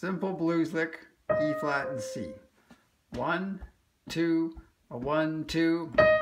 simple blues lick, E flat and C. 1, 2, a 1, 2.